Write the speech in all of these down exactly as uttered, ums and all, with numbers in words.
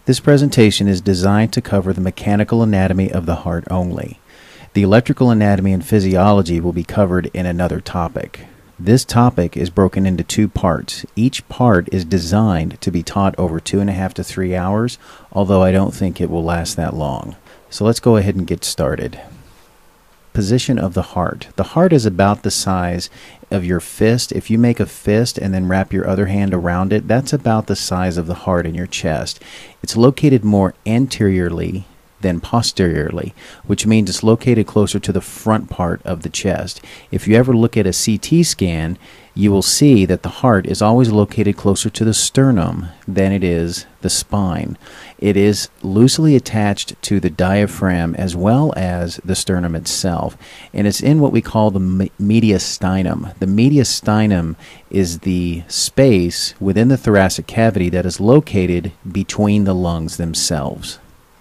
This presentation is designed to cover the mechanical anatomy of the heart only. The electrical anatomy and physiology will be covered in another topic. This topic is broken into two parts. Each part is designed to be taught over two and a half to three hours, although I don't think it will last that long. So let's go ahead and get started. Position of the heart. The heart is about the size of your fist. If you make a fist and then wrap your other hand around it, that's about the size of the heart in your chest. It's located more anteriorly than posteriorly, which means it's located closer to the front part of the chest. If you ever look at a C T scan, you will see that the heart is always located closer to the sternum than it is the spine. It is loosely attached to the diaphragm as well as the sternum itself, and it's in what we call the mediastinum. The mediastinum is the space within the thoracic cavity that is located between the lungs themselves.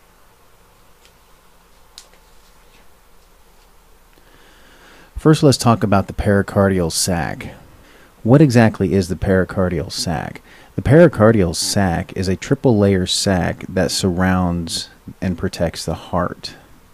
First, let's talk about the pericardial sac. What exactly is the pericardial sac? The pericardial sac is a triple layer sac that surrounds and protects the heart.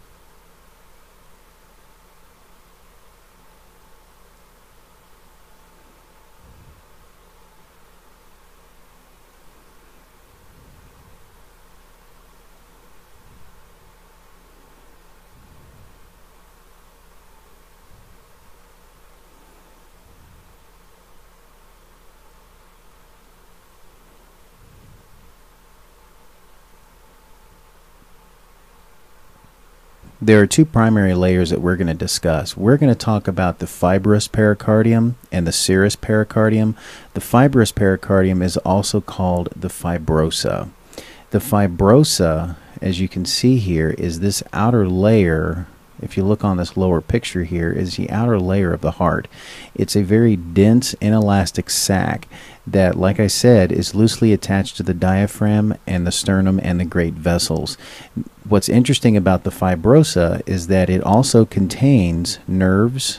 There are two primary layers that we're going to discuss. We're going to talk about the fibrous pericardium and the serous pericardium. The fibrous pericardium is also called the fibrosa. The fibrosa, as you can see here, is this outer layer. If you look on this lower picture here, is the outer layer of the heart. It's a very dense, inelastic sac that, like I said, is loosely attached to the diaphragm and the sternum and the great vessels. What's interesting about the fibrosa is that it also contains nerves.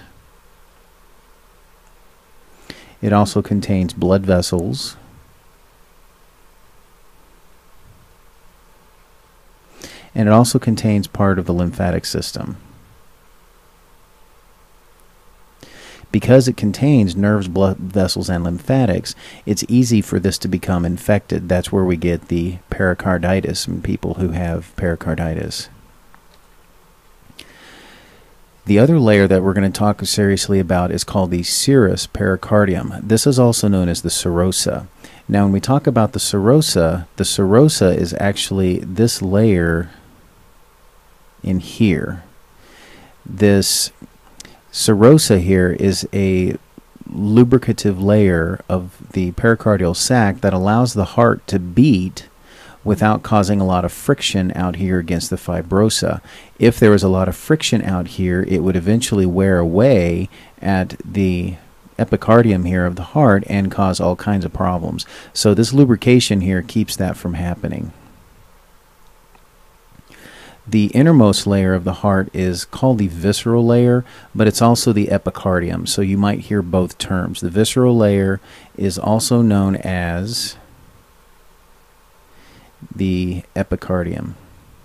It also contains blood vessels. And it also contains part of the lymphatic system. Because it contains nerves, blood vessels, and lymphatics, it's easy for this to become infected. That's where we get the pericarditis in people who have pericarditis. The other layer that we're going to talk seriously about is called the serous pericardium. This is also known as the serosa. Now, when we talk about the serosa, the serosa is actually this layer in here. This serosa here is a lubricative layer of the pericardial sac that allows the heart to beat without causing a lot of friction out here against the fibrosa. If there was a lot of friction out here, it would eventually wear away at the epicardium here of the heart and cause all kinds of problems. So this lubrication here keeps that from happening. The innermost layer of the heart is called the visceral layer, but it's also the epicardium, so you might hear both terms. The visceral layer is also known as the epicardium.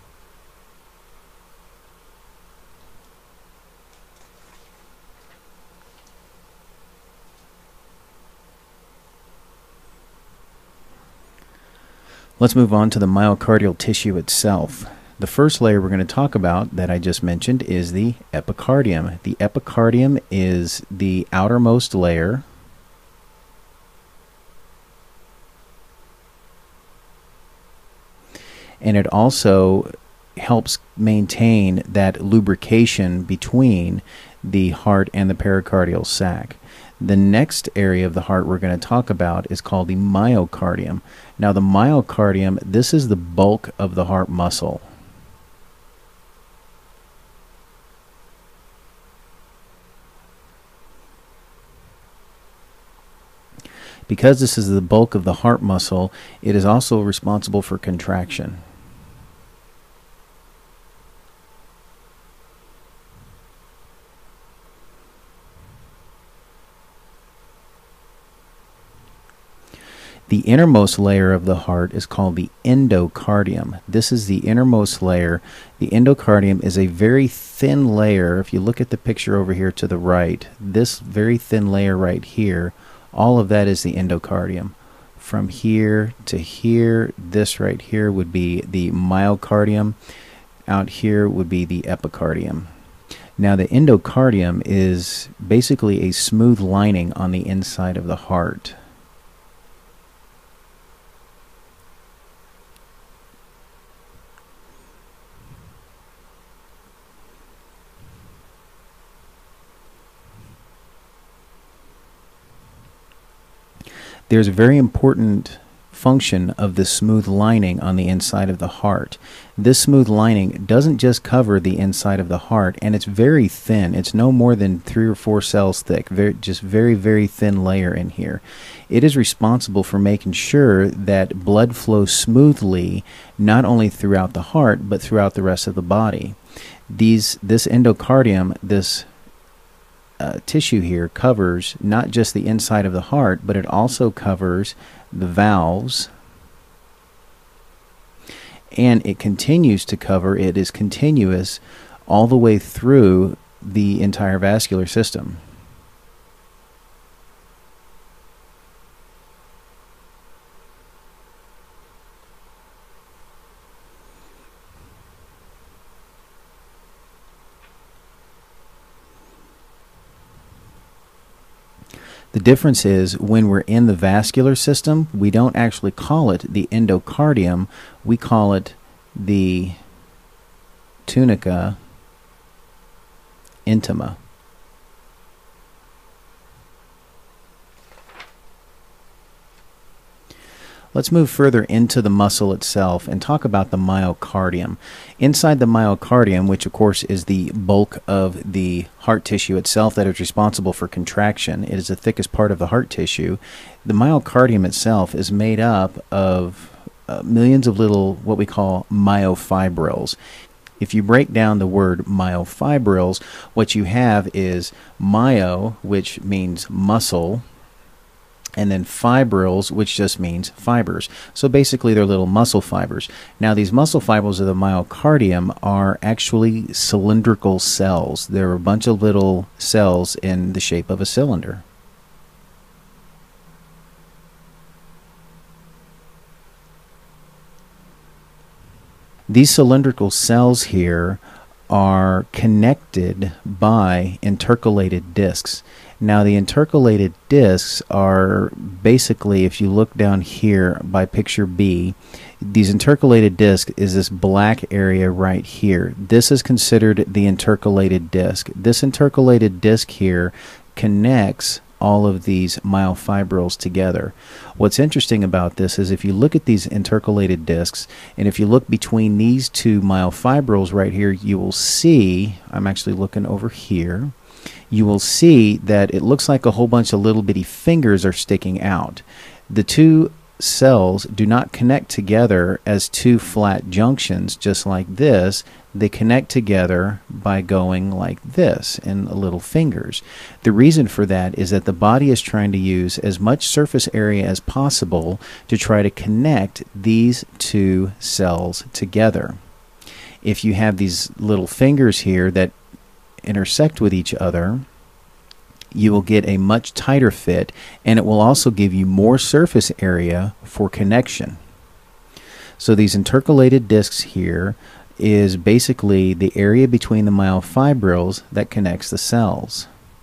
Let's move on to the myocardial tissue itself. The first layer we're going to talk about that I just mentioned is the epicardium. The epicardium is the outermost layer. And it also helps maintain that lubrication between the heart and the pericardial sac. The next area of the heart we're going to talk about is called the myocardium. Now, the myocardium, this is the bulk of the heart muscle. Because this is the bulk of the heart muscle, it is also responsible for contraction. The innermost layer of the heart is called the endocardium. This is the innermost layer. The endocardium is a very thin layer. If you look at the picture over here to the right, this very thin layer right here, all of that is the endocardium. From here to here, this right here would be the myocardium. Out here would be the epicardium. Now the endocardium is basically a smooth lining on the inside of the heart. There's a very important function of the smooth lining on the inside of the heart. This smooth lining doesn't just cover the inside of the heart, and it's very thin. It's no more than three or four cells thick, very, just very, very thin layer in here. It is responsible for making sure that blood flows smoothly, not only throughout the heart, but throughout the rest of the body. These, this endocardium, this Uh, tissue here covers not just the inside of the heart, but it also covers the valves, and it continues to cover, it is continuous all the way through the entire vascular system. The difference is when we're in the vascular system, we don't actually call it the endocardium, we call it the tunica intima. Let's move further into the muscle itself and talk about the myocardium. Inside the myocardium, which of course is the bulk of the heart tissue itself that is responsible for contraction, it is the thickest part of the heart tissue. The myocardium itself is made up of uh, millions of little, what we call myofibrils. If you break down the word myofibrils, what you have is myo, which means muscle, and then fibrils, which just means fibers. So basically they're little muscle fibers. Now these muscle fibers of the myocardium are actually cylindrical cells. They're a bunch of little cells in the shape of a cylinder. These cylindrical cells here are connected by intercalated discs. Now the intercalated discs are basically, if you look down here by picture B, these intercalated discs is this black area right here. This is considered the intercalated disc. This intercalated disc here connects all of these myofibrils together. What's interesting about this is if you look at these intercalated discs, and if you look between these two myofibrils right here, you will see, I'm actually looking over here, you will see that it looks like a whole bunch of little bitty fingers are sticking out. The two cells do not connect together as two flat junctions just like this. They connect together by going like this in little fingers. The reason for that is that the body is trying to use as much surface area as possible to try to connect these two cells together. If you have these little fingers here that intersect with each other, you will get a much tighter fit, and it will also give you more surface area for connection. So these intercalated discs here is basically the area between the myofibrils that connects the cells.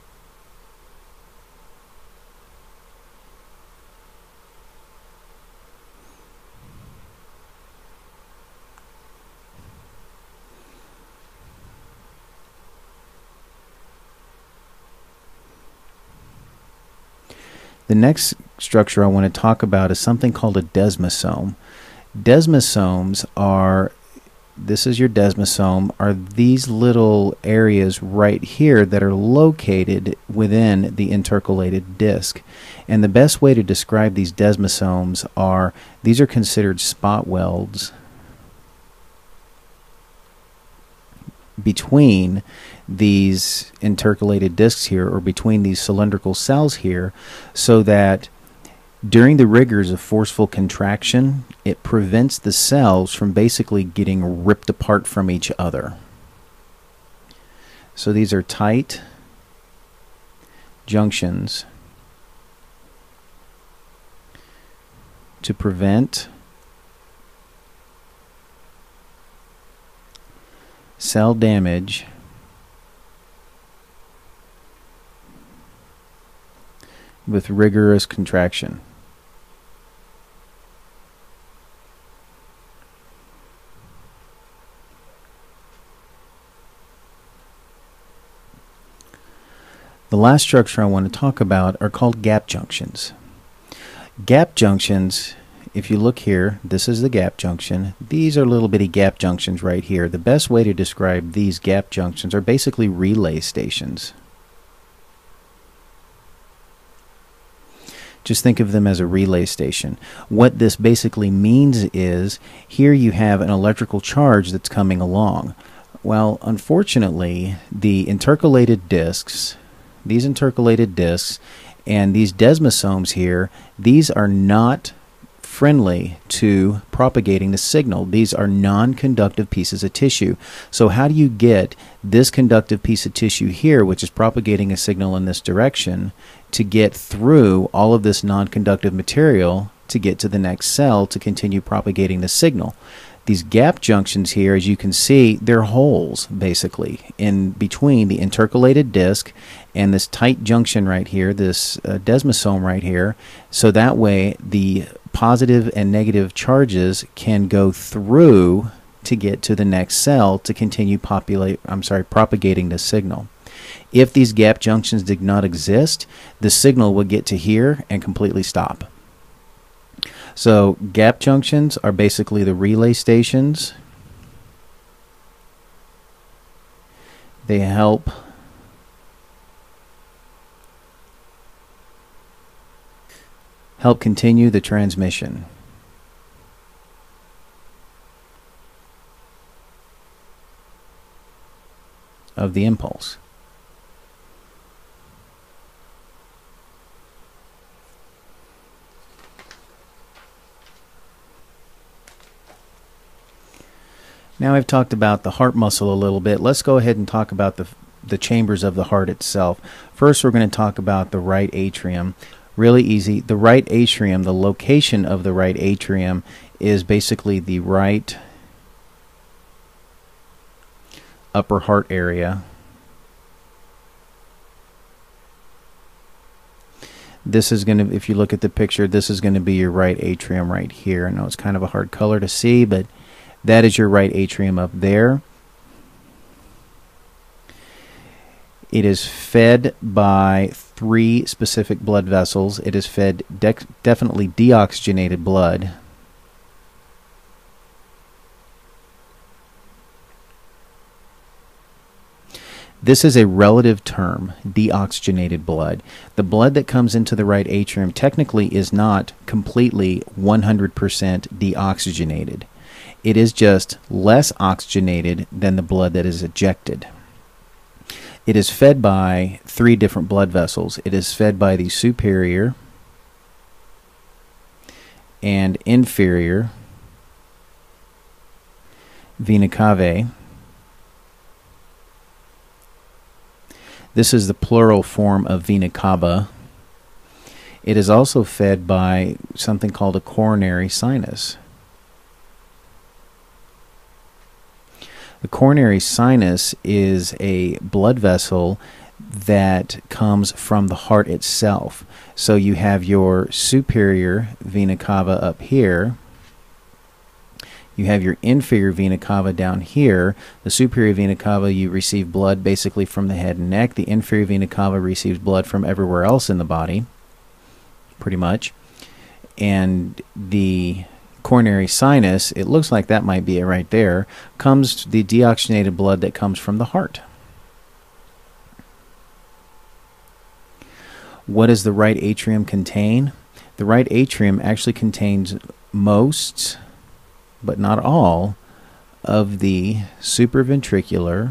The next structure I want to talk about is something called a desmosome. Desmosomes are, this is your desmosome, are these little areas right here that are located within the intercalated disc. And the best way to describe these desmosomes are, these are considered spot welds between these intercalated discs here, or between these cylindrical cells here, so that During the rigors of forceful contraction, it prevents the cells from basically getting ripped apart from each other. So these are tight junctions to prevent cell damage with rigorous contraction. The last structure I want to talk about are called gap junctions. Gap junctions, if you look here, this is the gap junction. These are little bitty gap junctions right here. The best way to describe these gap junctions are basically relay stations. Just think of them as a relay station. What this basically means is, here you have an electrical charge that's coming along. Well, unfortunately, the intercalated discs, these intercalated discs, and these desmosomes here, these are not friendly to propagating the signal. These are non-conductive pieces of tissue. So how do you get this conductive piece of tissue here, which is propagating a signal in this direction, to get through all of this non-conductive material to get to the next cell to continue propagating the signal? These gap junctions here, as you can see, they're holes basically in between the intercalated disc and this tight junction right here, this uh, desmosome right here, so that way the positive and negative charges can go through to get to the next cell to continue populate I'm sorry propagating the signal. If these gap junctions did not exist, the signal would get to here and completely stop. So gap junctions are basically the relay stations. They help help continue the transmission. Of the impulse. Now I've talked about the heart muscle a little bit. Let's go ahead and talk about the, the chambers of the heart itself. First, we're going to talk about the right atrium. Really easy. The right atrium, the location of the right atrium is basically the right upper heart area. This is going to, if you look at the picture, this is going to be your right atrium right here. I know it's kind of a hard color to see, but that is your right atrium up there. It is fed by three specific blood vessels. It is fed de definitely deoxygenated blood. This is a relative term, deoxygenated blood. The blood that comes into the right atrium technically is not completely one hundred percent deoxygenated. It is just less oxygenated than the blood that is ejected. It is fed by three different blood vessels. It is fed by the superior and inferior vena cavae. This is the plural form of vena cava. It is also fed by something called a coronary sinus. The coronary sinus is a blood vessel that comes from the heart itself. So you have your superior vena cava up here. You have your inferior vena cava down here. The superior vena cava, you receive blood basically from the head and neck. The inferior vena cava receives blood from everywhere else in the body, pretty much. And the coronary sinus, it looks like that might be it right there, comes the deoxygenated blood that comes from the heart. What does the right atrium contain? The right atrium actually contains most, but not all, of the supraventricular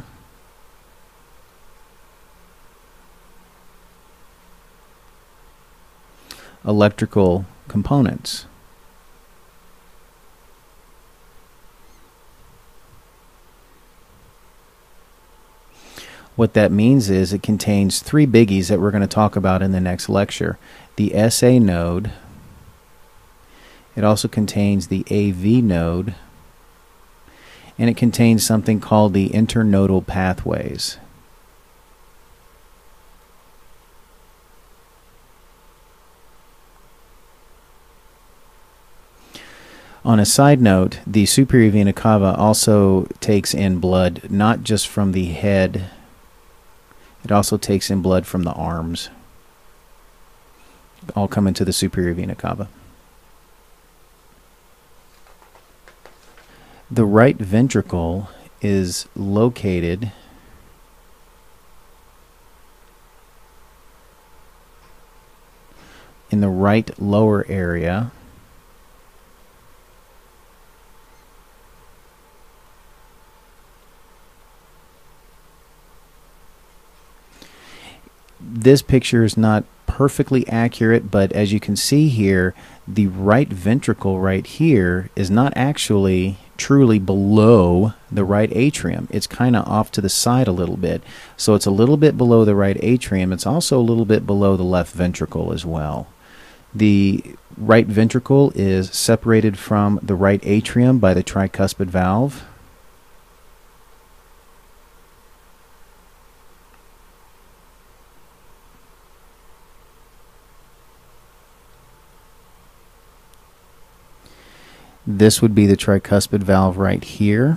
electrical components. What that means is it contains three biggies that we're going to talk about in the next lecture. The S A node, it also contains the A V node, and it contains something called the internodal pathways. On a side note, the superior vena cava also takes in blood not just from the head, it also takes in blood from the arms. All come into the superior vena cava. The right ventricle is located in the right lower area. This picture is not perfectly accurate, but as you can see here, the right ventricle right here is not actually truly below the right atrium. It's kind of off to the side a little bit. So it's a little bit below the right atrium. It's also a little bit below the left ventricle as well. The right ventricle is separated from the right atrium by the tricuspid valve. This would be the tricuspid valve right here.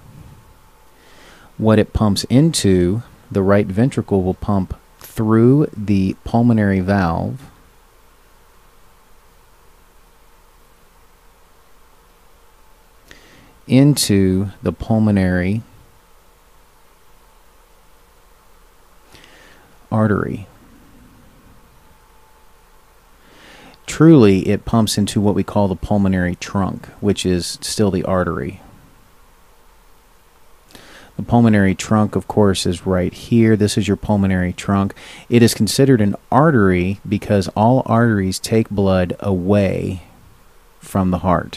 What it pumps into, the right ventricle will pump through the pulmonary valve into the pulmonary artery. Truly, it pumps into what we call the pulmonary trunk, which is still the artery. The pulmonary trunk, of course, is right here. This is your pulmonary trunk. It is considered an artery because all arteries take blood away from the heart.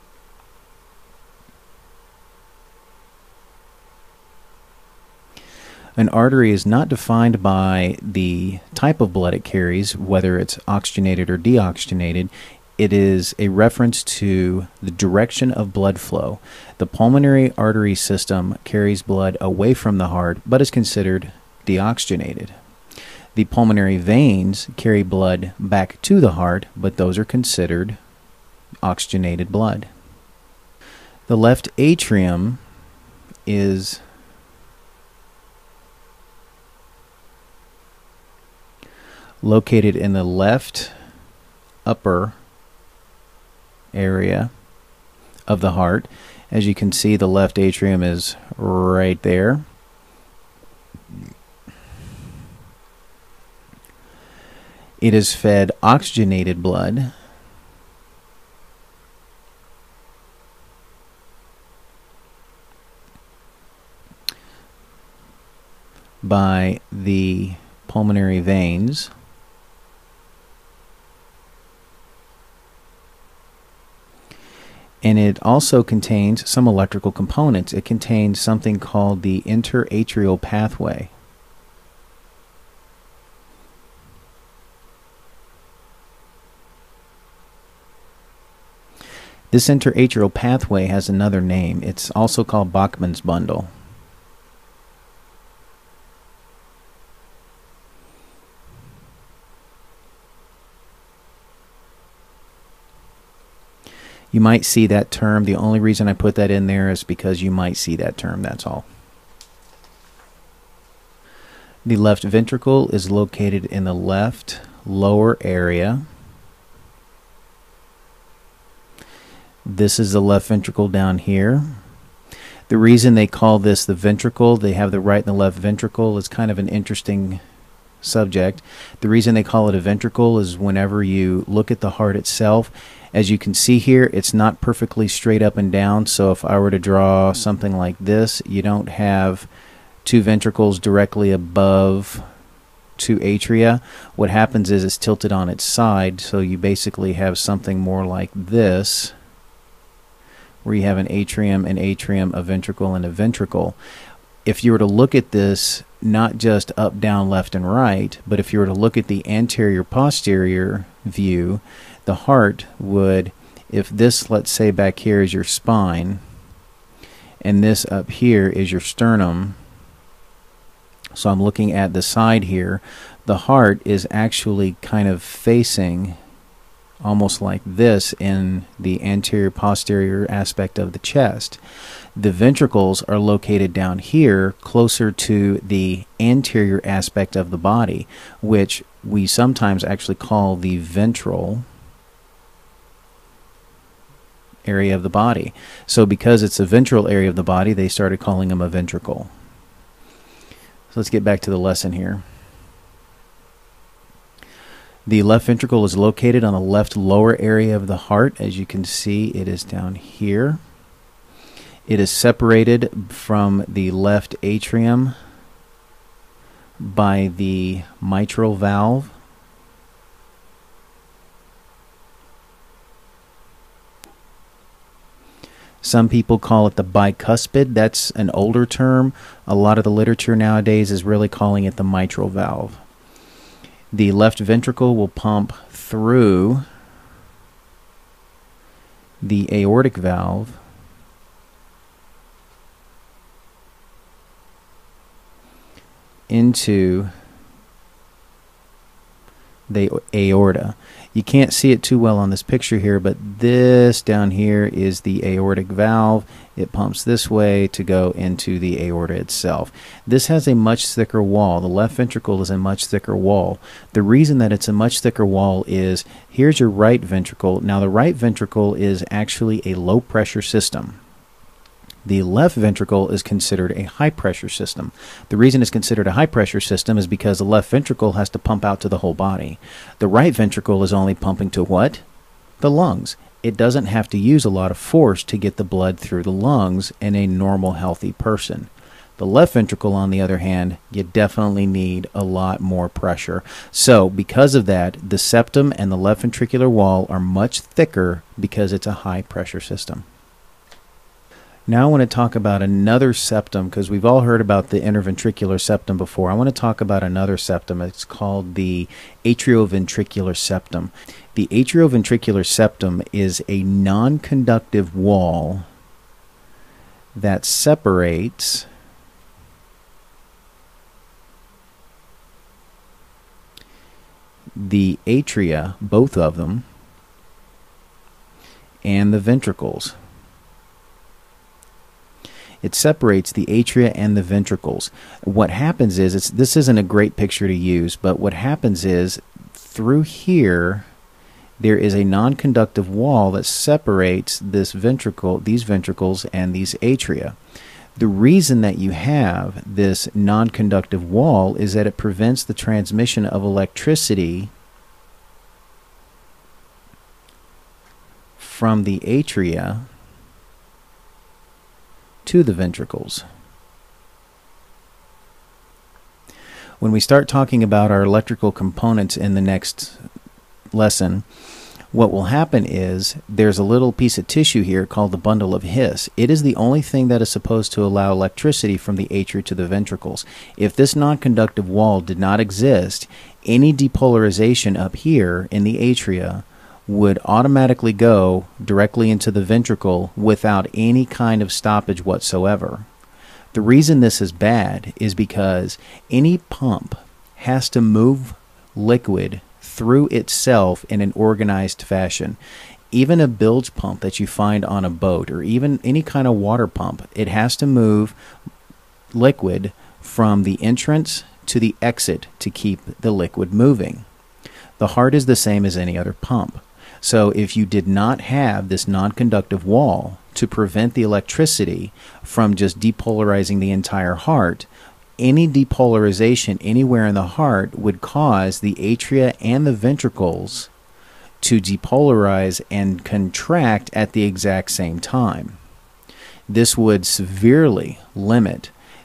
An artery is not defined by the type of blood it carries, whether it's oxygenated or deoxygenated. It is a reference to the direction of blood flow. The pulmonary artery system carries blood away from the heart, but is considered deoxygenated. The pulmonary veins carry blood back to the heart, but those are considered oxygenated blood. The left atrium is located in the left upper area of the heart. As you can see, the left atrium is right there. It is fed oxygenated blood by the pulmonary veins. And it also contains some electrical components. It contains something called the interatrial pathway. This interatrial pathway has another name. It's also called Bachmann's bundle. You might see that term. The only reason I put that in there is because you might see that term, that's all. The left ventricle is located in the left lower area. This is the left ventricle down here. The reason they call this the ventricle, they have the right and the left ventricle, is kind of an interesting subject. The reason they call it a ventricle is whenever you look at the heart itself, as you can see here, it's not perfectly straight up and down. So if I were to draw something like this, you don't have two ventricles directly above two atria. What happens is it's tilted on its side, so you basically have something more like this, where you have an atrium, an atrium, a ventricle, and a ventricle. If you were to look at this, not just up, down, left, and right, but if you were to look at the anterior-posterior view, the heart would, if this, let's say back here is your spine, and this up here is your sternum, so I'm looking at the side here, the heart is actually kind of facing almost like this in the anterior-posterior aspect of the chest. The ventricles are located down here closer to the anterior aspect of the body, which we sometimes actually call the ventral area of the body. So because it's a ventral area of the body, they started calling them a ventricle. So let's get back to the lesson here. The left ventricle is located on the left lower area of the heart. As you can see, it is down here. It is separated from the left atrium by the mitral valve. Some people call it the bicuspid. That's an older term. A lot of the literature nowadays is really calling it the mitral valve. The left ventricle will pump through the aortic valve into the aorta. You can't see it too well on this picture here, but this down here is the aortic valve. It pumps this way to go into the aorta itself. This has a much thicker wall. The left ventricle is a much thicker wall. The reason that it's a much thicker wall is, here's your right ventricle. Now the right ventricle is actually a low pressure system. The left ventricle is considered a high-pressure system. The reason it's considered a high-pressure system is because the left ventricle has to pump out to the whole body. The right ventricle is only pumping to what? The lungs. It doesn't have to use a lot of force to get the blood through the lungs in a normal, healthy person. The left ventricle, on the other hand, you definitely need a lot more pressure. So, because of that, the septum and the left ventricular wall are much thicker because it's a high-pressure system. Now I want to talk about another septum, because we've all heard about the interventricular septum before. I want to talk about another septum. It's called the atrioventricular septum. The atrioventricular septum is a non-conductive wall that separates the atria, both of them, and the ventricles. It separates the atria and the ventricles. What happens is, it's, this isn't a great picture to use, but what happens is, through here, there is a non-conductive wall that separates this ventricle, these ventricles and these atria. The reason that you have this non-conductive wall is that it prevents the transmission of electricity from the atria to the ventricles. When we start talking about our electrical components in the next lesson, what will happen is there's a little piece of tissue here called the bundle of His. It is the only thing that is supposed to allow electricity from the atria to the ventricles. If this non-conductive wall did not exist, any depolarization up here in the atria would automatically go directly into the ventricle without any kind of stoppage whatsoever. The reason this is bad is because any pump has to move liquid through itself in an organized fashion. Even a bilge pump that you find on a boat, or even any kind of water pump, it has to move liquid from the entrance to the exit to keep the liquid moving. The heart is the same as any other pump. So if you did not have this non-conductive wall to prevent the electricity from just depolarizing the entire heart, any depolarization anywhere in the heart would cause the atria and the ventricles to depolarize and contract at the exact same time. This would severely limit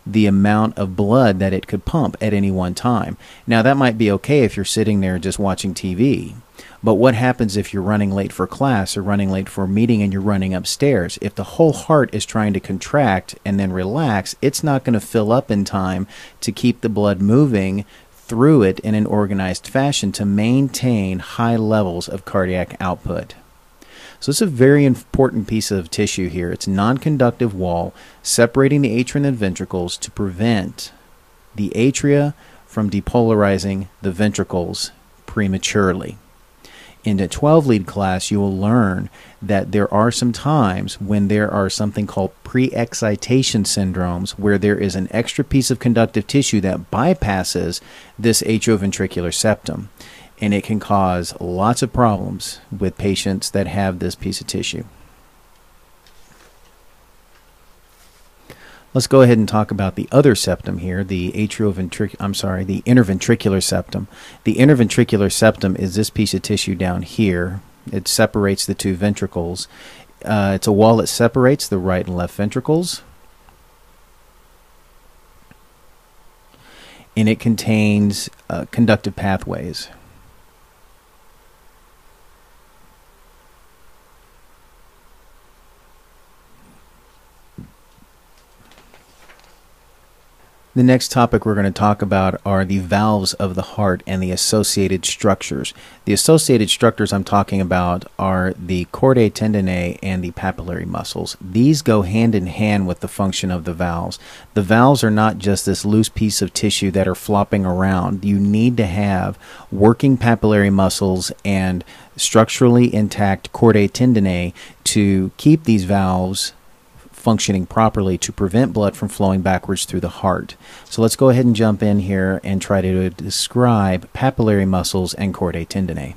the amount of blood that it could pump at any one time. Now, that might be okay if you're sitting there just watching T V. But what happens if you're running late for class or running late for a meeting and you're running upstairs? If the whole heart is trying to contract and then relax, it's not going to fill up in time to keep the blood moving through it in an organized fashion to maintain high levels of cardiac output. So it's a very important piece of tissue here. It's a non-conductive wall separating the atria and the ventricles to prevent the atria from depolarizing the ventricles prematurely. In the twelve lead class, you will learn that there are some times when there are something called pre-excitation syndromes, where there is an extra piece of conductive tissue that bypasses this atrioventricular septum, and it can cause lots of problems with patients that have this piece of tissue. Let's go ahead and talk about the other septum here, the atrioventricular, I'm sorry, the interventricular septum. The interventricular septum is this piece of tissue down here. It separates the two ventricles. Uh, it's a wall that separates the right and left ventricles. And it contains uh, conductive pathways. The next topic we're going to talk about are the valves of the heart and the associated structures. The associated structures I'm talking about are the chordae tendineae and the papillary muscles. These go hand in hand with the function of the valves. The valves are not just this loose piece of tissue that are flopping around. You need to have working papillary muscles and structurally intact chordae tendineae to keep these valves functioning properly to prevent blood from flowing backwards through the heart. So let's go ahead and jump in here and try to describe papillary muscles and chordae tendineae.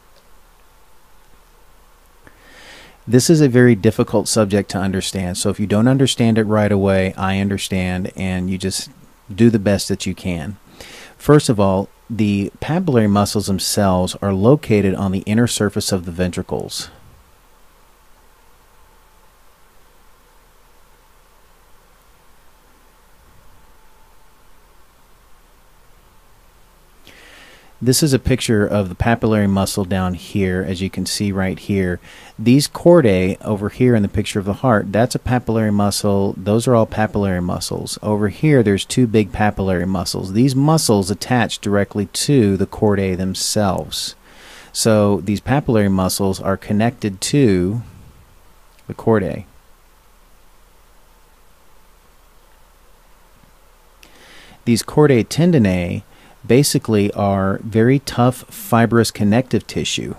This is a very difficult subject to understand, so if you don't understand it right away, I understand, and you just do the best that you can. First of all, the papillary muscles themselves are located on the inner surface of the ventricles. This is a picture of the papillary muscle down here, as you can see right here. These chordae over here in the picture of the heart, that's a papillary muscle. Those are all papillary muscles. Over here, there's two big papillary muscles. These muscles attach directly to the chordae themselves. So these papillary muscles are connected to the chordae. These chordae tendineae basically are very tough fibrous connective tissue.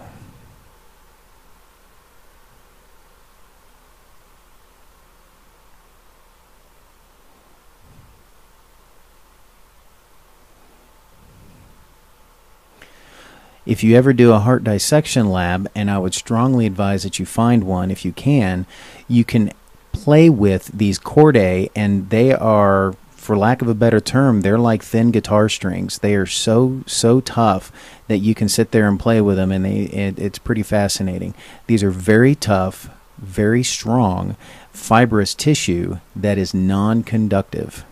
If you ever do a heart dissection lab, and I would strongly advise that you find one if you can, you can play with these chordae, and they are, for lack of a better term, they're like thin guitar strings. They are so, so tough that you can sit there and play with them, and they, it, it's pretty fascinating. These are very tough, very strong, fibrous tissue that is non-conductive.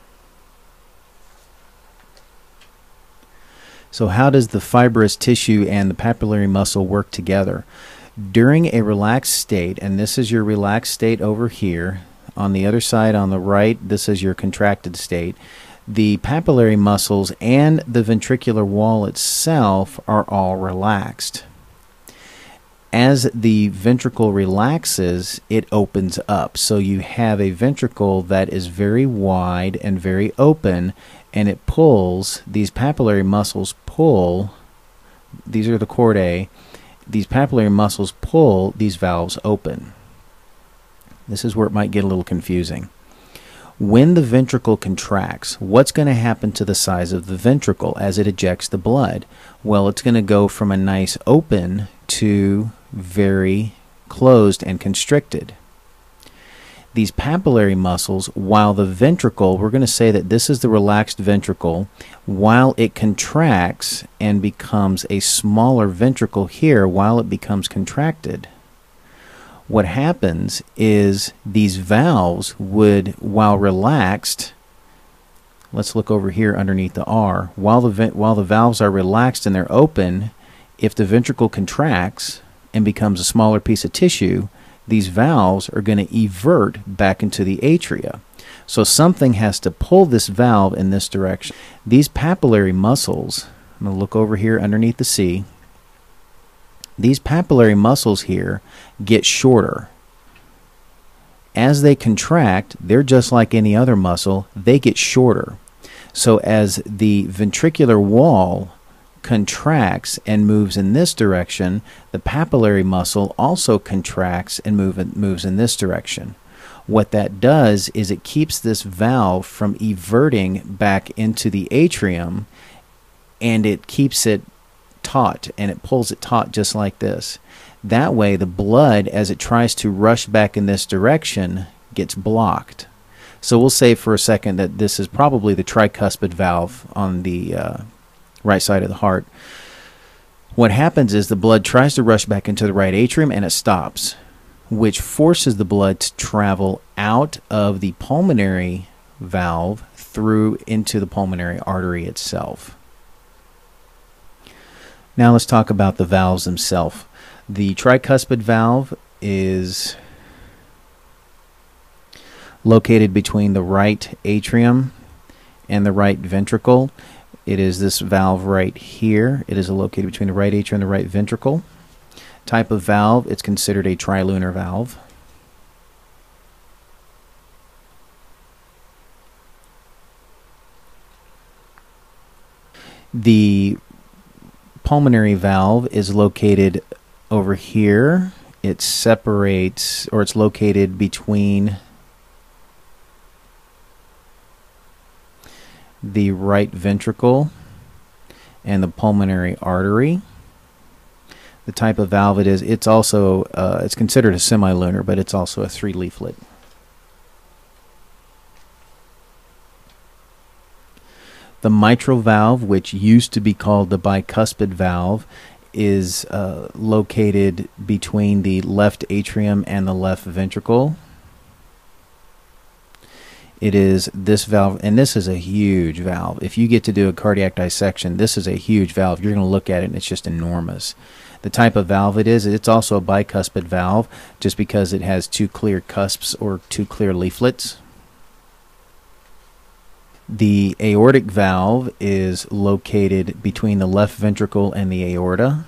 So how does the fibrous tissue and the papillary muscle work together? During a relaxed state, and this is your relaxed state over here, on the other side, on the right, this is your contracted state. The papillary muscles and the ventricular wall itself are all relaxed. As the ventricle relaxes, it opens up. So you have a ventricle that is very wide and very open, and it pulls, these papillary muscles pull, these are the chordae, these papillary muscles pull these valves open. This is where it might get a little confusing. When the ventricle contracts, what's going to happen to the size of the ventricle as it ejects the blood? Well, it's going to go from a nice open to very closed and constricted. These papillary muscles, while the ventricle, we're going to say that this is the relaxed ventricle, while it contracts and becomes a smaller ventricle here, while it becomes contracted, what happens is these valves would, while relaxed, let's look over here underneath the R. While the, while the valves are relaxed and they're open, if the ventricle contracts and becomes a smaller piece of tissue, these valves are going to evert back into the atria. So something has to pull this valve in this direction. These papillary muscles, I'm going to look over here underneath the C. These papillary muscles here get shorter. As they contract, they're just like any other muscle, they get shorter. So as the ventricular wall contracts and moves in this direction, the papillary muscle also contracts and move, moves in this direction. What that does is it keeps this valve from everting back into the atrium, and it keeps it taut, and it pulls it taut just like this. That way the blood, as it tries to rush back in this direction, gets blocked. So we'll say for a second that this is probably the tricuspid valve on the uh, right side of the heart. What happens is the blood tries to rush back into the right atrium and it stops, which forces the blood to travel out of the pulmonary valve through into the pulmonary artery itself. Now let's talk about the valves themselves. The tricuspid valve is located between the right atrium and the right ventricle. It is this valve right here. It is located between the right atrium and the right ventricle. Type of valve, it's considered a trilunar valve. The pulmonary valve is located over here. It separates, or it's located between the right ventricle and the pulmonary artery. The type of valve it is, it's also, uh, it's considered a semilunar, but it's also a three leaflet. The mitral valve, which used to be called the bicuspid valve, is uh, located between the left atrium and the left ventricle. It is this valve, and this is a huge valve. If you get to do a cardiac dissection, this is a huge valve. You're going to look at it and it's just enormous. The type of valve it is, it's also a bicuspid valve, just because it has two clear cusps or two clear leaflets. The aortic valve is located between the left ventricle and the aorta.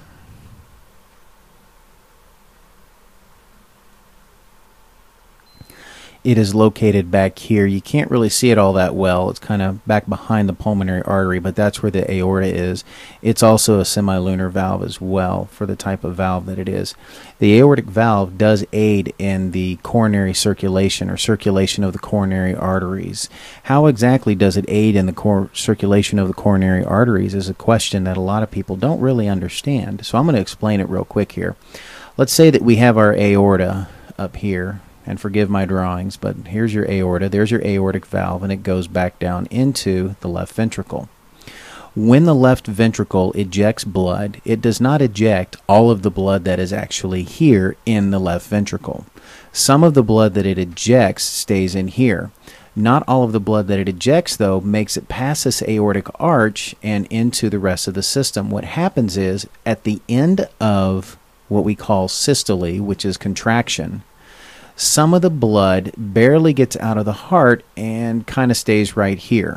It is located back here. You can't really see it all that well. It's kind of back behind the pulmonary artery, but that's where the aorta is. It's also a semilunar valve as well for the type of valve that it is. The aortic valve does aid in the coronary circulation or circulation of the coronary arteries. How exactly does it aid in the cor circulation of the coronary arteries is a question that a lot of people don't really understand. So I'm going to explain it real quick here. Let's say that we have our aorta up here. And forgive my drawings, but here's your aorta, there's your aortic valve, and it goes back down into the left ventricle. When the left ventricle ejects blood, it does not eject all of the blood that is actually here in the left ventricle. Some of the blood that it ejects stays in here. Not all of the blood that it ejects, though, makes it past this aortic arch and into the rest of the system. What happens is, at the end of what we call systole, which is contraction, some of the blood barely gets out of the heart and kind of stays right here.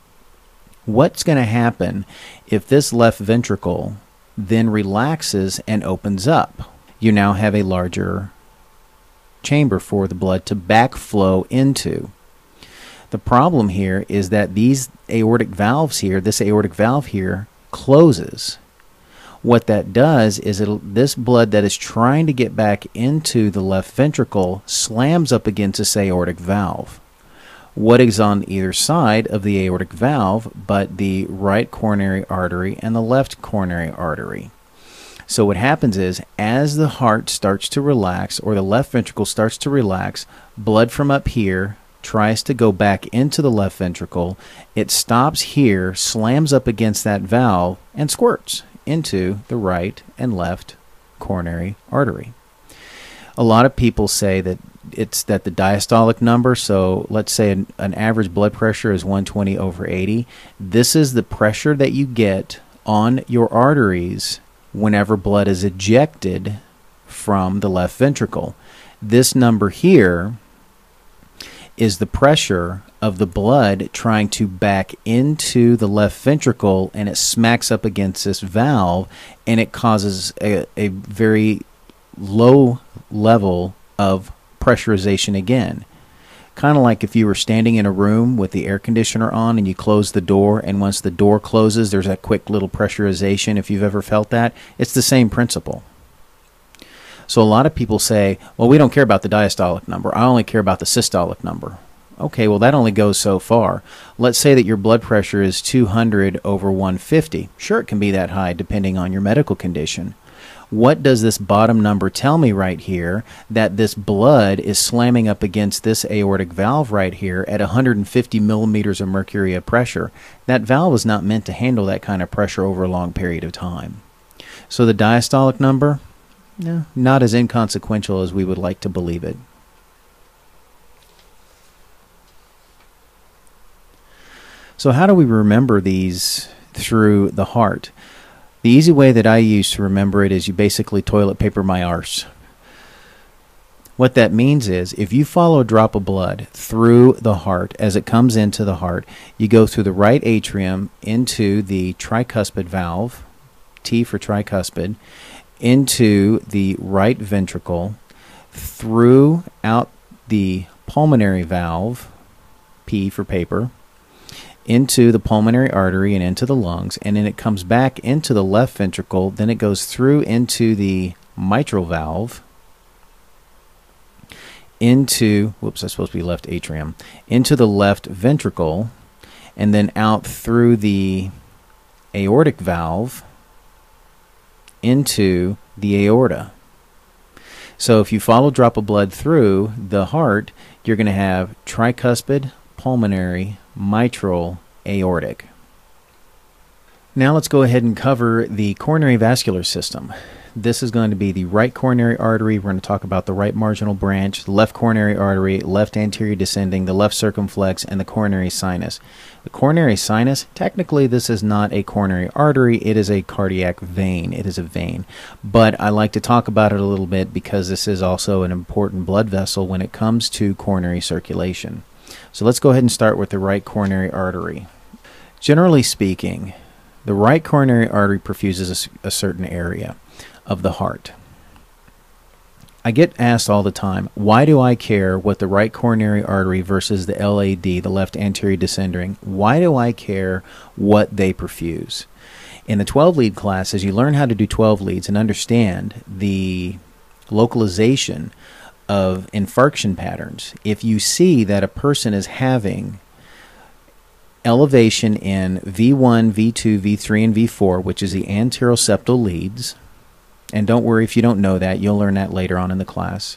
What's going to happen if this left ventricle then relaxes and opens up? You now have a larger chamber for the blood to backflow into. The problem here is that these aortic valves here, this aortic valve here, closes. What that does is it'll, this blood that is trying to get back into the left ventricle slams up against this aortic valve. What is on either side of the aortic valve but the right coronary artery and the left coronary artery? So what happens is, as the heart starts to relax, or the left ventricle starts to relax, blood from up here tries to go back into the left ventricle. It stops here, slams up against that valve, and squirts into the right and left coronary artery. A lot of people say that it's that the diastolic number, so let's say an, an average blood pressure is one twenty over eighty. This is the pressure that you get on your arteries whenever blood is ejected from the left ventricle. This number here is the pressure of the blood trying to back into the left ventricle, and it smacks up against this valve, and it causes a, a very low level of pressurization again. Kind of like if you were standing in a room with the air conditioner on and you close the door, and once the door closes there's a quick little pressurization. If you've ever felt that, it's the same principle. So a lot of people say, well, we don't care about the diastolic number, I only care about the systolic number. Okay, well, that only goes so far. Let's say that your blood pressure is two hundred over one fifty. Sure, it can be that high depending on your medical condition. What does this bottom number tell me right here? That this blood is slamming up against this aortic valve right here at one hundred fifty millimeters of mercury of pressure. That valve is not meant to handle that kind of pressure over a long period of time. So the diastolic number, no, not as inconsequential as we would like to believe it. So how do we remember these through the heart? The easy way that I use to remember it is you basically toilet paper my arse. What that means is if you follow a drop of blood through the heart as it comes into the heart, you go through the right atrium into the tricuspid valve, T for tricuspid, into the right ventricle, through out the pulmonary valve, P for paper, into the pulmonary artery and into the lungs, and then it comes back into the left ventricle, then it goes through into the mitral valve, into, whoops, that's supposed to be left atrium, into the left ventricle, and then out through the aortic valve into the aorta. So if you follow drop of blood through the heart, you're going to have tricuspid, pulmonary, mitral, aortic. Now let's go ahead and cover the coronary vascular system. This is going to be the right coronary artery. We're going to talk about the right marginal branch, the left coronary artery, left anterior descending, the left circumflex, and the coronary sinus. The coronary sinus, technically this is not a coronary artery, it is a cardiac vein. It is a vein. But I like to talk about it a little bit because this is also an important blood vessel when it comes to coronary circulation. So let's go ahead and start with the right coronary artery. Generally speaking, the right coronary artery perfuses a, a certain area of the heart. I get asked all the time, why do I care what the right coronary artery versus the L A D, the left anterior descending, why do I care what they perfuse? In the twelve lead classes, you learn how to do twelve leads and understand the localization of infarction patterns. If you see that a person is having elevation in V one, V two, V three, and V four, which is the anteroseptal leads, and don't worry if you don't know that, you'll learn that later on in the class.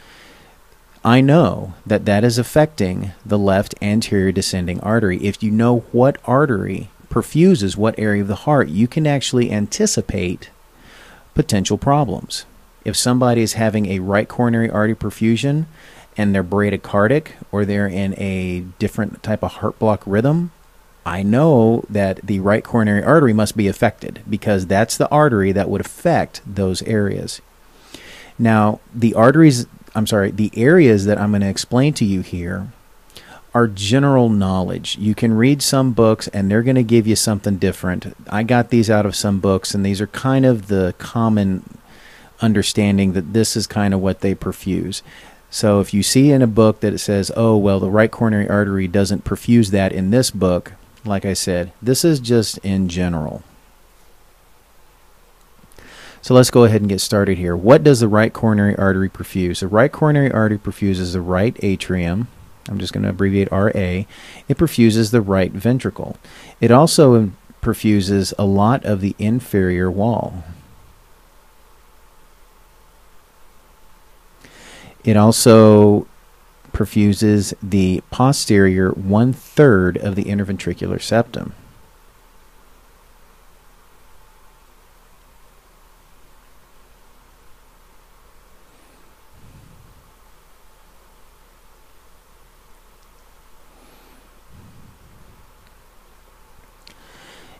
I know that that is affecting the left anterior descending artery. If you know what artery perfuses what area of the heart, you can actually anticipate potential problems. If somebody is having a right coronary artery perfusion and they're bradycardic or they're in a different type of heart block rhythm, I know that the right coronary artery must be affected because that's the artery that would affect those areas. Now, the arteries, I'm sorry, the areas that I'm going to explain to you here are general knowledge. You can read some books and they're going to give you something different. I got these out of some books and these are kind of the common understanding that this is kind of what they perfuse. So if you see in a book that it says, oh, well, the right coronary artery doesn't perfuse that in this book, like I said, this is just in general. So let's go ahead and get started here. What does the right coronary artery perfuse? The right coronary artery perfuses the right atrium. I'm just going to abbreviate R A. It perfuses the right ventricle. It also perfuses a lot of the inferior wall. It also perfuses the posterior one-third of the interventricular septum.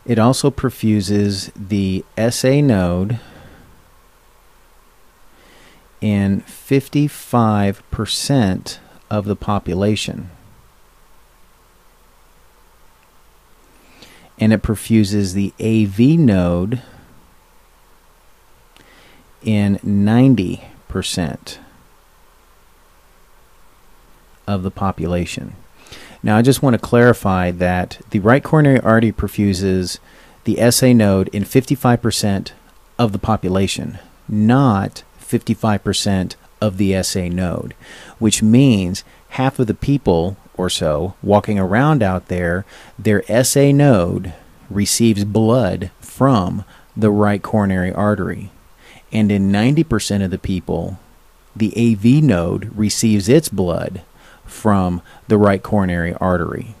It also perfuses the S A node in fifty-five percent of the population. And it perfuses the A V node in ninety percent of the population. Now I just want to clarify that the right coronary artery perfuses the S A node in fifty-five percent of the population, not fifty-five percent of the S A node, which means half of the people or so walking around out there, their S A node receives blood from the right coronary artery. And in ninety percent of the people, the A V node receives its blood from the right coronary artery.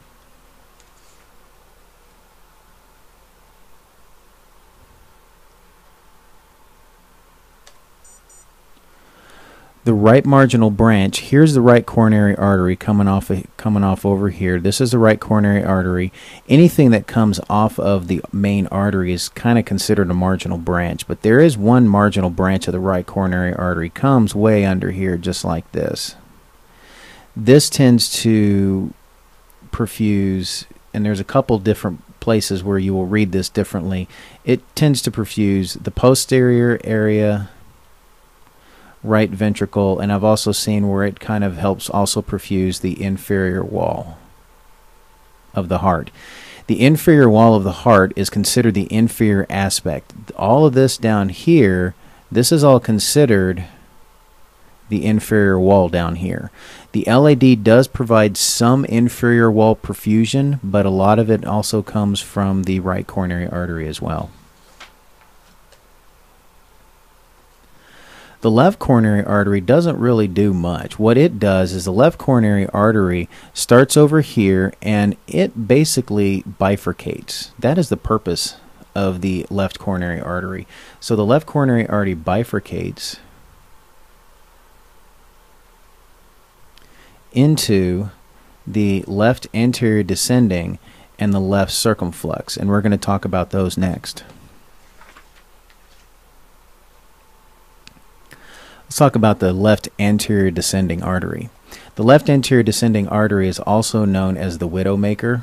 The right marginal branch, here's the right coronary artery coming off coming off over here. This is the right coronary artery. Anything that comes off of the main artery is kind of considered a marginal branch, but there is one marginal branch of the right coronary artery, comes way under here just like this. This tends to perfuse, and there's a couple different places where you will read this differently. It tends to perfuse the posterior area, right ventricle, and I've also seen where it kind of helps also perfuse the inferior wall of the heart. The inferior wall of the heart is considered the inferior aspect. All of this down here, this is all considered the inferior wall down here. The L A D does provide some inferior wall perfusion, but a lot of it also comes from the right coronary artery as well. The left coronary artery doesn't really do much. What it does is the left coronary artery starts over here and it basically bifurcates. That is the purpose of the left coronary artery. So the left coronary artery bifurcates into the left anterior descending and the left circumflex, and we're going to talk about those next. Let's talk about the left anterior descending artery. The left anterior descending artery is also known as the widowmaker.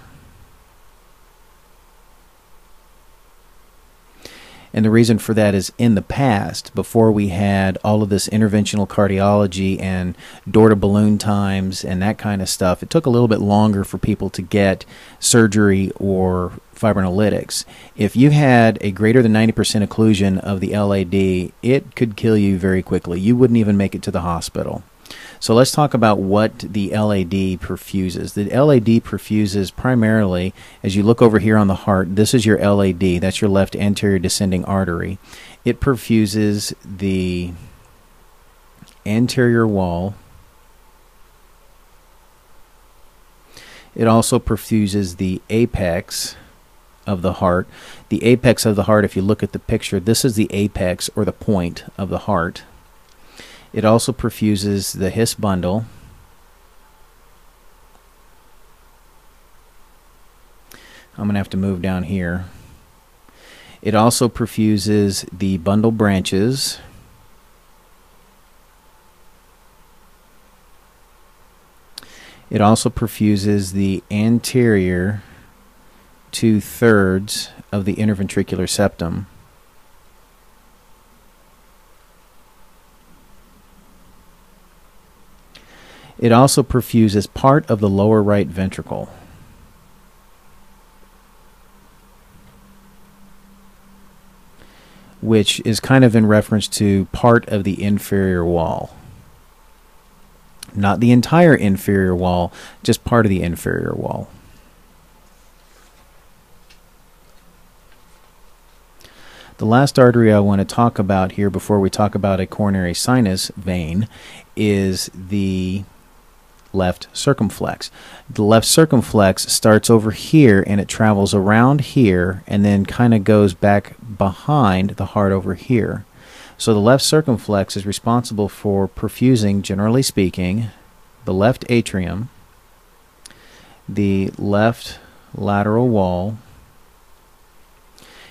And the reason for that is in the past, before we had all of this interventional cardiology and door-to-balloon times and that kind of stuff, it took a little bit longer for people to get surgery or fibrinolytics. If you had a greater than ninety percent occlusion of the L A D, it could kill you very quickly. You wouldn't even make it to the hospital. So let's talk about what the L A D perfuses. The L A D perfuses primarily, as you look over here on the heart, this is your L A D, that's your left anterior descending artery. It perfuses the anterior wall. It also perfuses the apex of the heart. The apex of the heart, if you look at the picture, this is the apex or the point of the heart. It also perfuses the His bundle. I'm going to have to move down here. It also perfuses the bundle branches. It also perfuses the anterior two-thirds of the interventricular septum. It also perfuses part of the lower right ventricle. Which is kind of in reference to part of the inferior wall. Not the entire inferior wall, just part of the inferior wall. The last artery I want to talk about here before we talk about a coronary sinus vein is the left circumflex. The left circumflex starts over here and it travels around here and then kind of goes back behind the heart over here. So the left circumflex is responsible for perfusing, generally speaking, the left atrium, the left lateral wall,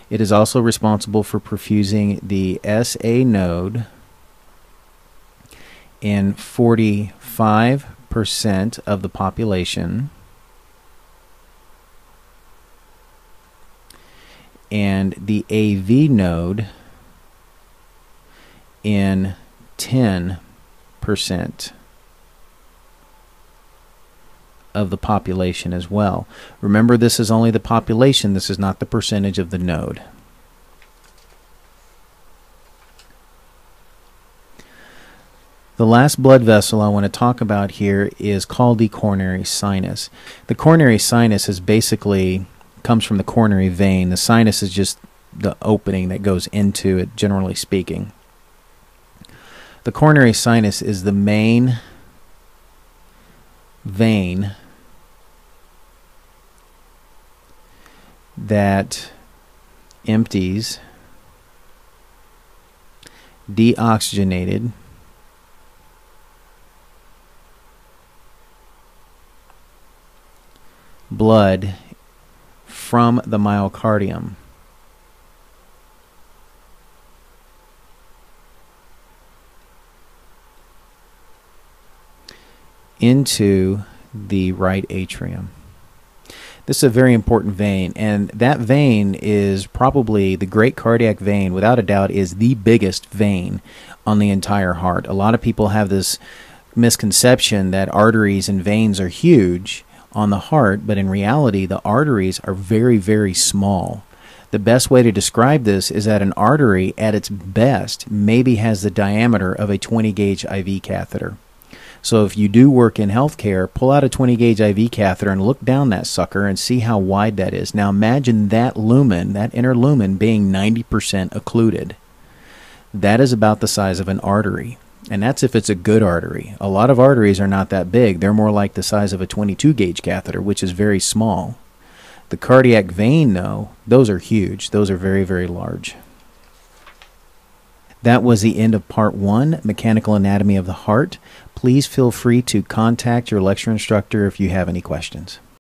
It is also responsible for perfusing the S A node in forty-five percent of the population and the A V node in ten percent of the population as well. Remember, this is only the population, this is not the percentage of the node. The last blood vessel I want to talk about here is called the coronary sinus. The coronary sinus is basically comes from the coronary vein. The sinus is just the opening that goes into it, generally speaking. The coronary sinus is the main vein that empties deoxygenated blood from the myocardium into the right atrium. This is a very important vein, and that vein is probably the great cardiac vein, without a doubt, is the biggest vein on the entire heart. A lot of people have this misconception that arteries and veins are huge on the heart, but in reality, the arteries are very, very small. The best way to describe this is that an artery, at its best, maybe has the diameter of a twenty gauge I V catheter. So if you do work in healthcare, pull out a twenty gauge I V catheter and look down that sucker and see how wide that is. Now imagine that lumen, that inner lumen, being ninety percent occluded. That is about the size of an artery. And that's if it's a good artery. A lot of arteries are not that big. They're more like the size of a twenty-two gauge catheter, which is very small. The cardiac vein, though, those are huge. Those are very, very large. That was the end of part one, Mechanical Anatomy of the Heart. Please feel free to contact your lecture instructor if you have any questions.